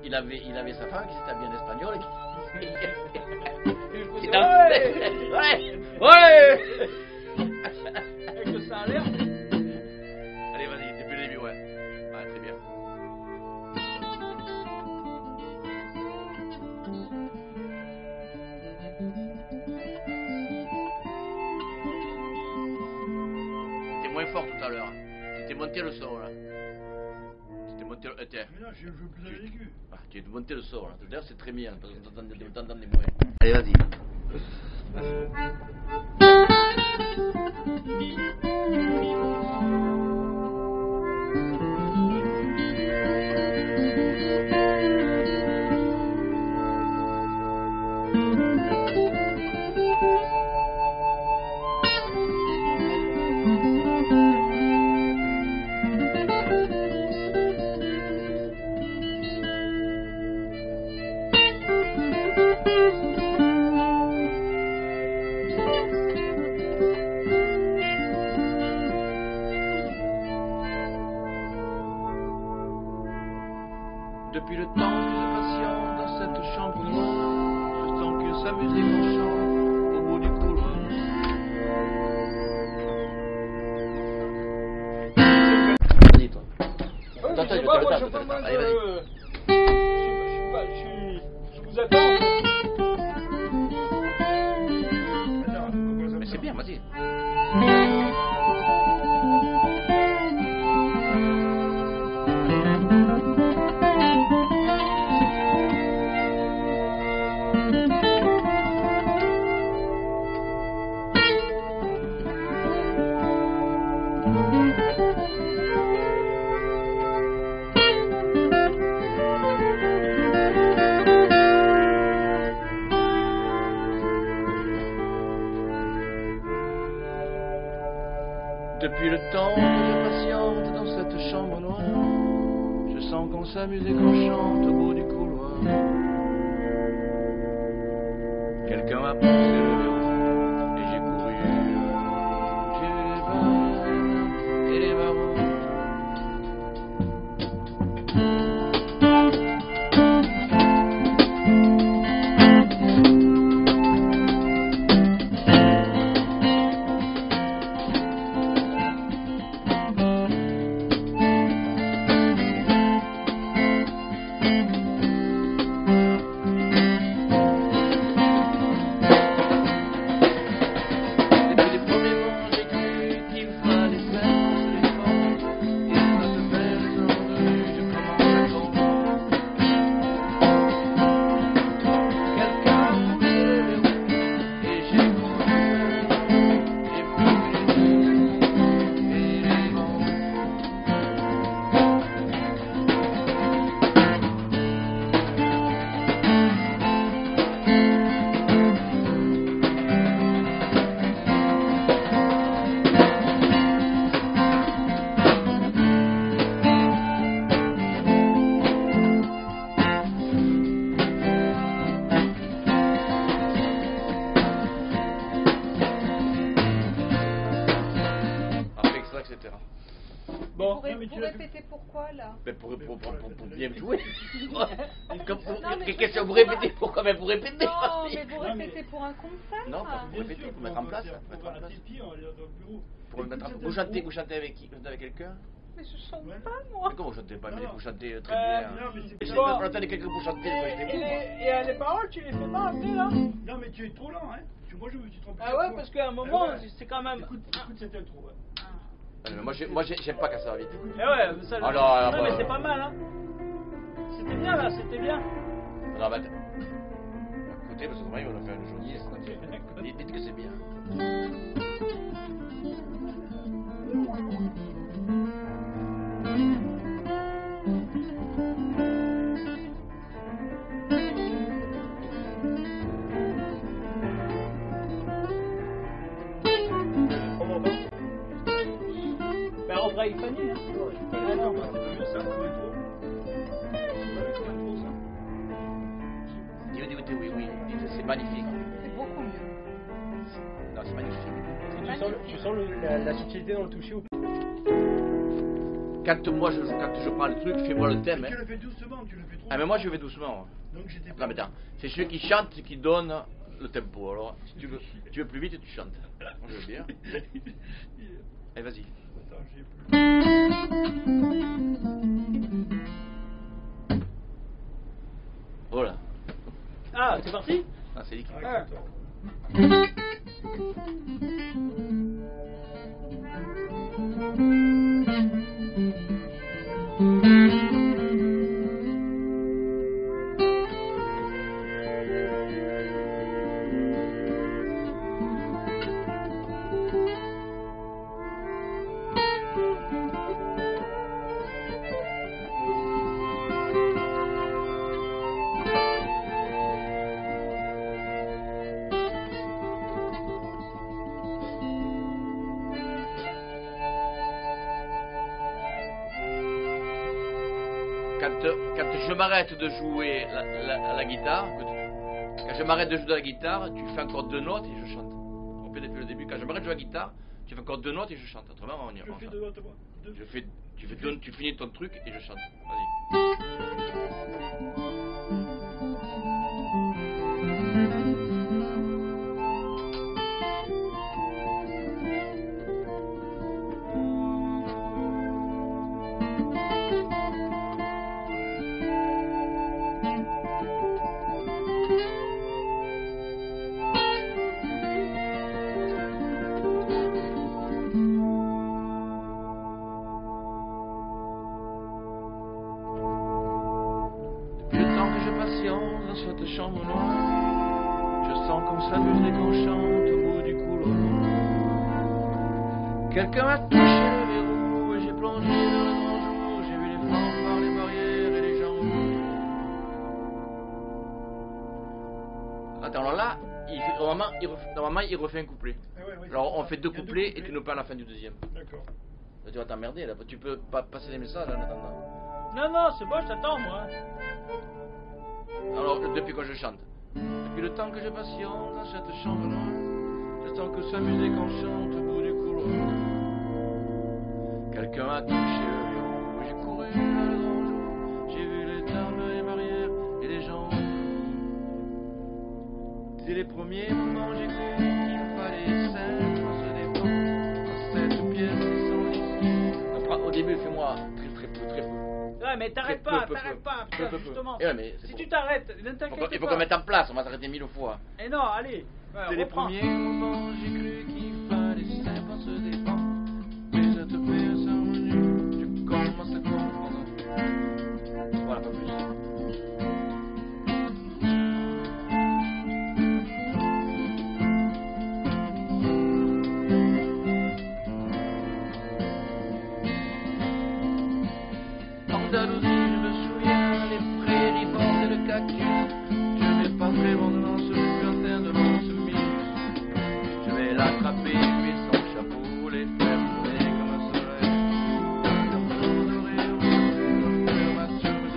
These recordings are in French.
il avait sa femme qui s'était bien espagnole. Qui Ouais, ouais, ouais. avec le sein à l'air. Allez, vas-y, depuis le début, ouais. Ouais, très bien. T'es moins fort tout à l'heure. T'étais monté le son là. T'étais monté le. Tiens. Mais là, je veux plus aller aigu. Ah, tu es monté le son là. D'ailleurs, c'est très bien parce qu'on t'entend des moins. Allez, vas-y. Depuis le temps que je patiente dans cette chambre noire, je sens que sa musique en chante au bout du couloir. Vas-y toi. Ouais, je sais pas, moi, Allez, vas-y. je vous attends. Mais c'est bien, vas-y. Depuis le temps que je patiente dans cette chambre noire, je sens qu'on s'amuse et qu'on chante au bout du couloir. Quelqu'un a poussé le verrou et j'ai couru. J'ai vu les barrières et les barreaux. Etc. Bon, Vous répétez pourquoi là? Mais pour bien jouer. Quelle question vous répétez? Pourquoi? Mais vous répétez. Non, mais vous répétez pour un concert? Non, pas pour répéter, pour mettre en place. Pour le mettre en place. Vous chantez avec qui? Vous chantez avec quelqu'un? Mais je chante pas moi. Mais comment vous chantez pas? Mais vous chantez très bien. toi- On entendait quelqu'un pour chanter. et les paroles, tu les fais pas après là? Non, mais tu es trop lent, hein. Moi, je me suis trompé. Ah ouais, parce qu'à un moment, Ah ouais. c'est quand même. Écoute cette intro, ouais. Moi, j'aime pas quand ça va vite. Eh ouais, mais ça. Alors, non, mais c'est pas mal, hein. C'était bien là, c'était bien. Alors, bah, écoutez, parce que moi, on a fait une jaunisse. Dites que c'est bien. Ben, en vrai, il fallait, hein. Ah non, c'est pas mieux ça, comme intro. C'est pas mieux comme intro, ça. Oui, c'est magnifique. C'est beaucoup mieux. Non, c'est magnifique. Tu sens la subtilité dans le toucher ou pas? quand moi quand je prends le truc, fais-moi le thème. Mais tu Hein. le fais doucement, tu le fais trop. Ah mais moi je vais doucement. Ouais. Donc j'étais Non mais attends, c'est celui qui chante qui donne le tempo. Alors si tu veux plus vite, tu chantes. Moi je veux bien. Allez vas-y. Attends, j'ai plus. Voilà. Ah, c'est parti? Ah, c'est lui qui... Ah, Ah. Quand je m'arrête de jouer la guitare, quand je m'arrête de jouer de la guitare, tu fais encore 2 notes et je chante. On fait depuis le début. Quand je m'arrête de jouer la guitare, tu fais encore 2 notes et je chante. Autrement, on y Je avance. fais 2 notes, moi. Tu finis ton truc et je chante. Vas-y. Dans cette chambre noire, je sens qu'on s'amuse et qu'on chante au bout du couloir. Quelqu'un m'a touché le verrou et j'ai plongé dans le grand jour. J'ai vu les fanfares, les barrières et les gens. Attends, alors là, normalement, il refait un couplet. Ah ouais, ouais, Alors on c'est fait ça. 2 Il y a couplets et tu nous parles à la fin du deuxième. D'accord. Là, tu vas t'emmerder, là. Tu peux pas passer des messages en attendant. Non, non, c'est bon, je t'attends, moi. Alors, depuis quand je chante. Depuis le temps que je patiente dans cette chambre noire, je sens que s'amuser qu'on chante au bout du couloir. Quelqu'un m'a touché le verrou, j'ai couru dans le grand jour, j'ai vu les tables, les barrières et les gens. Dès les premiers moments, j'ai cru qu'il fallait s'être se défendre dans cette pièce sans issue. Au début, fais-moi très peu. Ouais, mais t'arrêtes Peu, pas, peu, t'arrêtes peu. pas, Peu, putain, peu, peu. justement. Eh ouais, mais c'est Si pour- tu t'arrêtes, ne t'inquiète Il faut pas. qu'on mette en place, on va s'arrêter 1000 fois. Et non, allez, ouais, Dès les reprends. premiers moments, j'ai cru qu'il fallait simplement se défendre. Mais cette paix sans revenu, je commence à comprendre. Voilà, pas plus. Andalousie, je me souviens, les prairies bordées de cactus. Je vais pas vraiment dans ce jardin de l'enseminus. Je vais l'attraper, lui son chapeau, les faire tourner comme un soleil. Comme l'eau dorée, faire ma soupe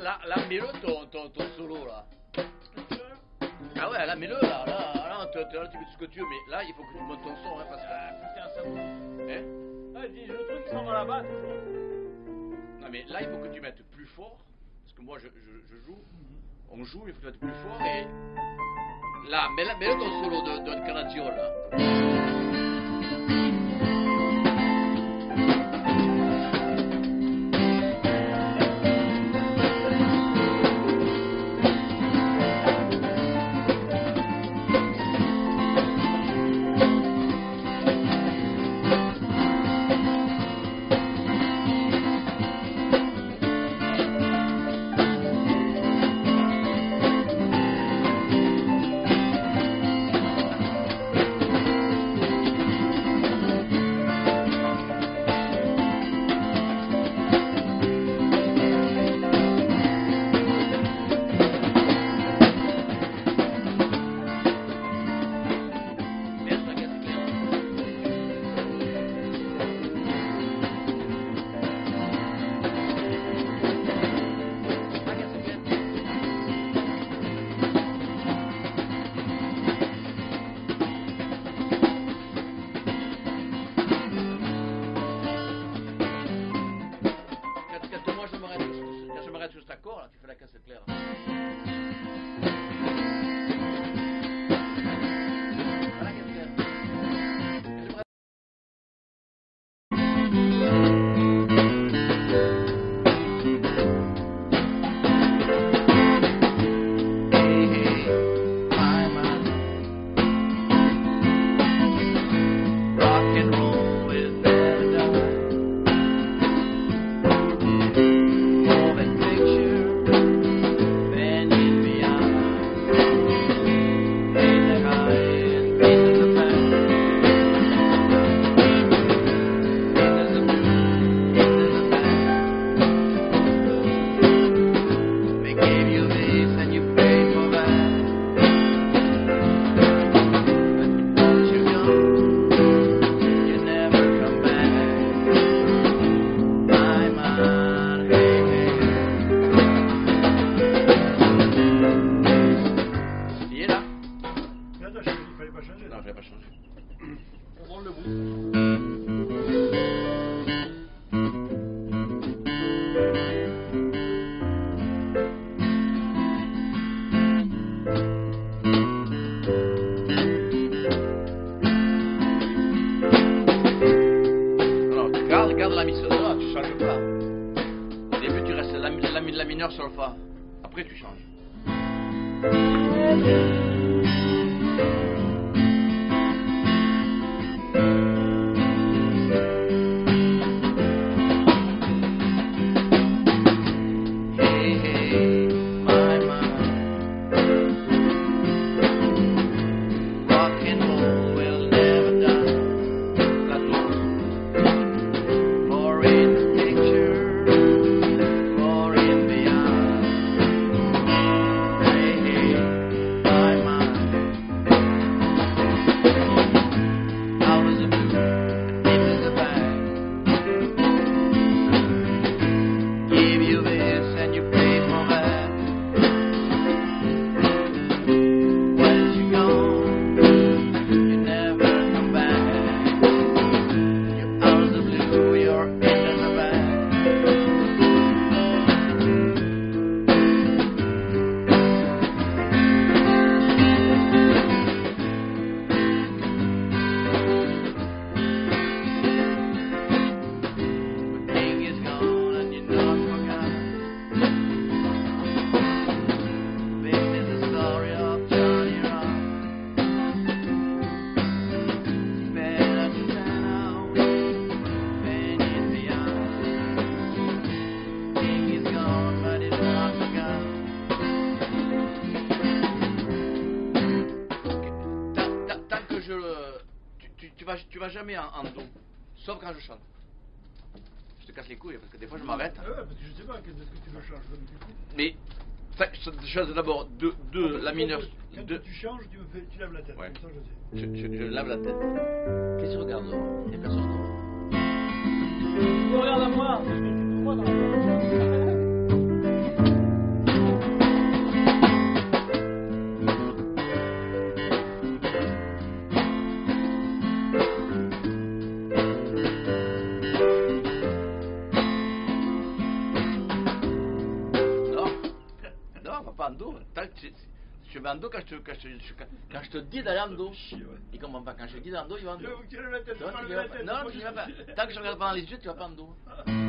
là, mets-le ton solo là. Ah ouais, là, mets-le là, tu mets tout ce que tu veux, mais là, il faut que tu montes ton son, hein, parce que. Putain, ça me... Hein? Ah, je dis, le truc qui s'en va là-bas, toujours. Non, mais là, il faut que tu mettes plus fort, parce que moi, je joue, on joue, il faut que tu mettes plus fort, et. Là, mets-le ton solo de Carnagione là. La mineur sur le fa. Après tu changes. Tu vas jamais en do, sauf quand je chante. Je te casse les couilles parce que des fois je m'arrête. Ouais, parce que je sais pas, qu'est-ce que tu veux changer du coup. Mais je change d'abord de la mineure. Quand tu changes, tu lèves la tête. Ouais. Comme ça, je sais. Je lave la tête. Qu'est-ce que tu regardes là? Il n'y a personne là. Tu me regardes à moi. Moi dans la pas en dos. Je vais en dos quand je te dis d'aller en dos. Chier, ouais. Il comprend pas. Quand je te dis en dos, il va en dos. Je veux que tu le mettes, Tu vois, pas tu le vas mettre, pas. Non, moi, tu je- vas pas. Tant que je regarde pas dans les yeux, tu vas pas en dos.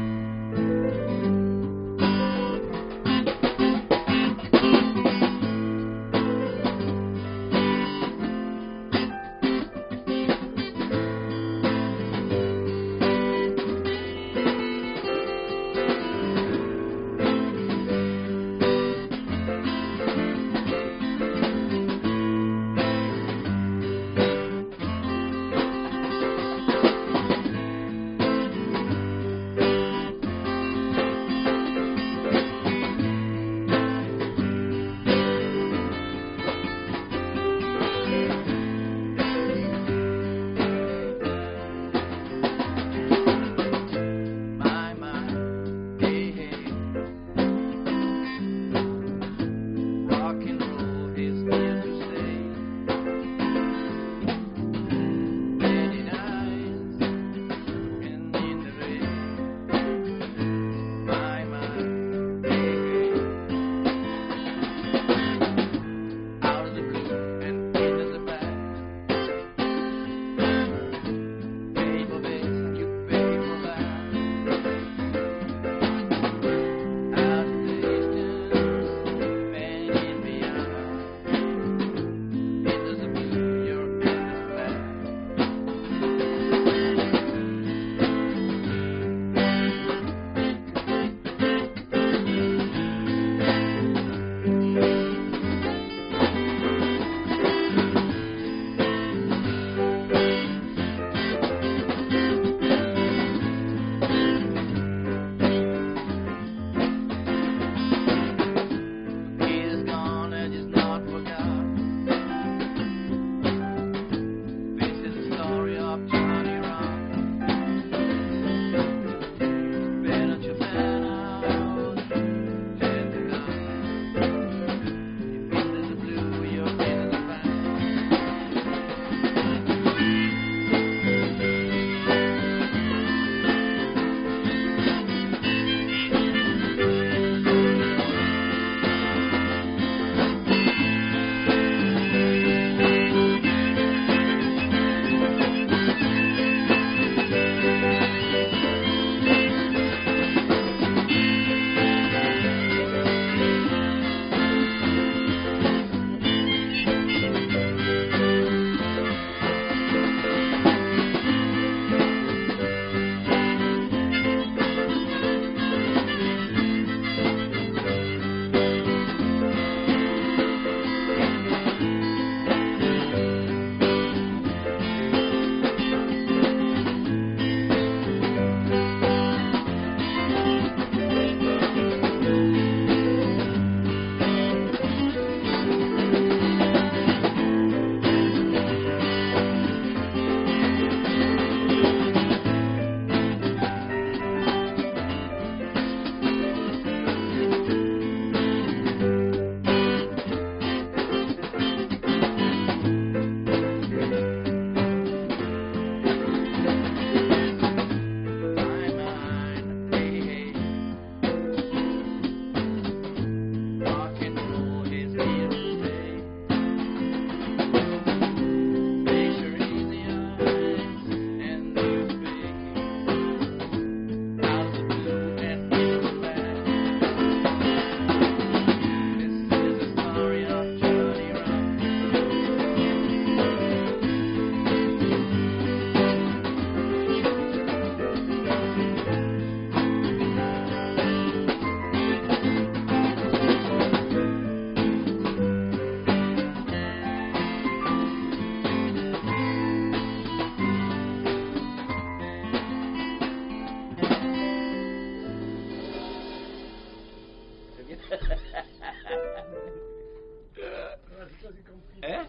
Hein?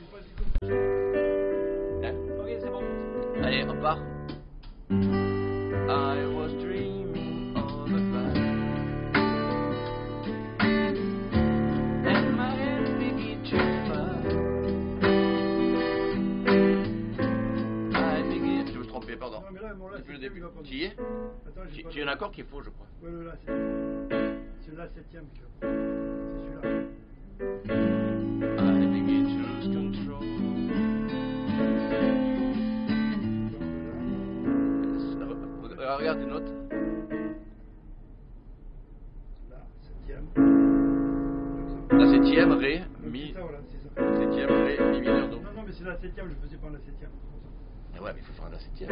Hein? Ok, c'est bon. Allez, on part. I was dreaming of a flight, and my head began to fly. I began... Je me suis trompé, pardon. Non, mais là, bon, là, Depuis le c'est début. pas bon. Tu y es? Attends, j'ai pas Tu as un accord qu'il faut, je crois. Ouais, là, c'est celui-là, 7ème. C'est celui-là. septième. La septième, Ré, Donc, Mi. c'est ça, voilà, c'est ça. Septième, Ré, Mi mineur, Do. Non, non, mais c'est la septième, je faisais pas la septième. c'est pour ça. Mais ouais, mais il faut faire la septième.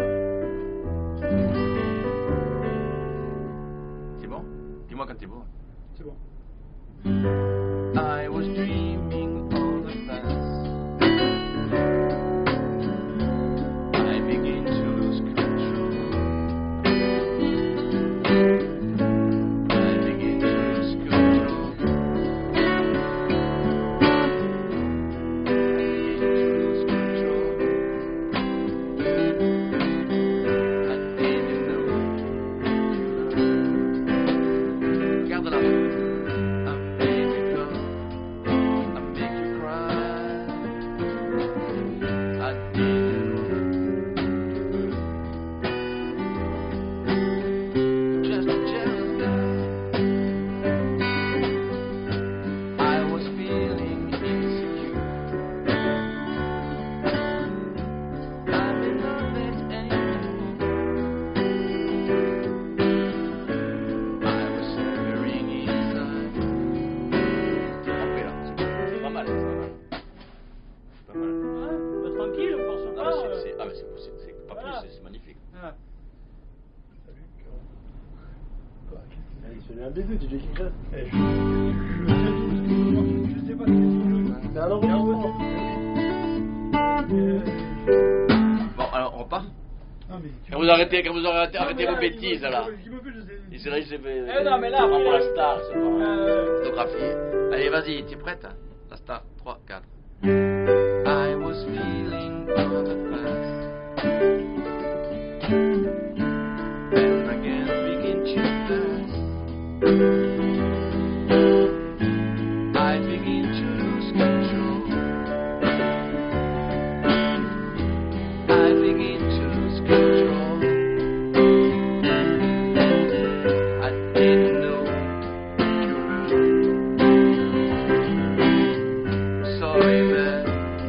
C'est bon? Dis-moi quand t'es bon. C'est bon. I was dreaming of the past. I begin to lose control. I begin to lose control. I begin to lose control. I didn't know you loved. Garde-la. I make you go. I make you cry. I didn't know. Just a jealous guy. I was feeling insecure. I'm in love anymore. I was shivering inside. T'es trompé là, c'est pas mal, c'est pas mal. C'est pas mal. Hein, bah, tranquille, on pense Ah, pas. mais c'est pas Voilà. plus, c'est magnifique. Ah. Salut, Caron. Quoi, qu'est-ce que c'est? Il se met un baiser, tu dis quelque chose. Eh, je sais pas ce qu'ils sont. C'est un enregistrement. Bon, alors on repart. Non, mais tu- Quand vous arrêtez vos Non, mais bêtises là. Ce qui me fait, je sais. Et c'est là, il s'est fait. Eh non, mais là, prend après, pour la là- star, c'est pas ouais. photographié. Allez, vas-y, t'es prête? La star, 3, 4. I was feeling of the past. And again begin to dance. I begin to lose control. I begin to lose control. I didn't know you were. Sorry, man.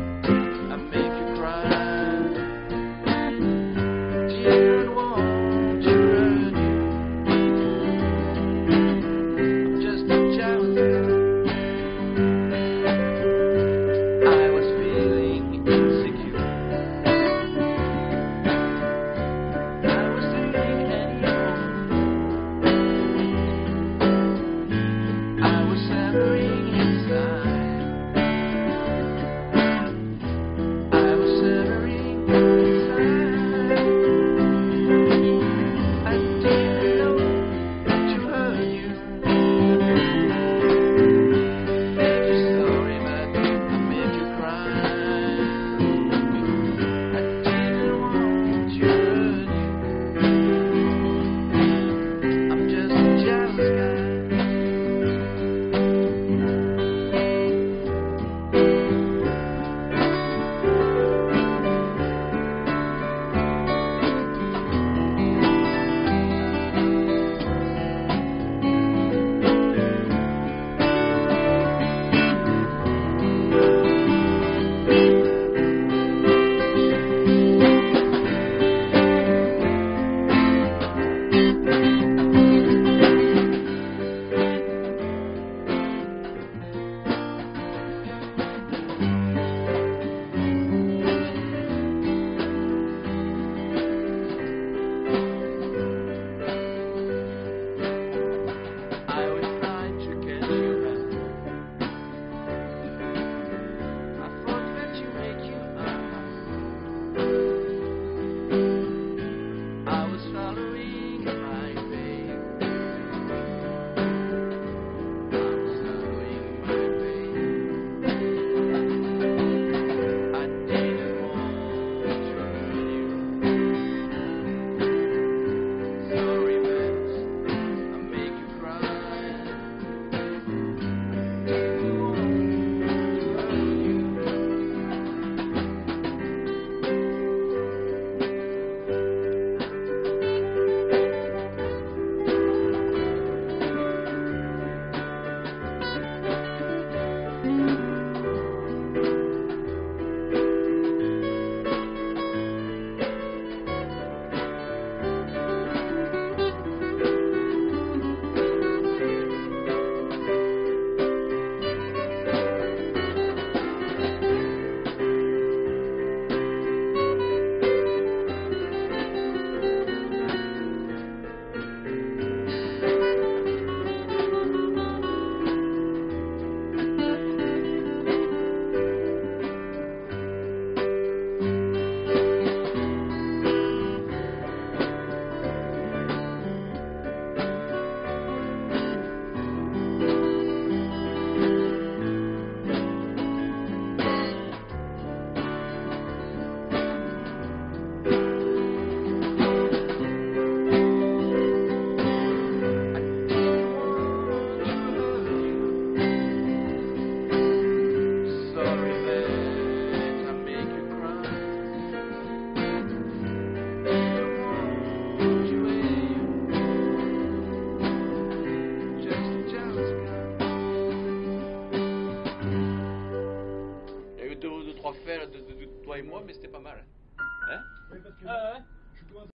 que. Ouais.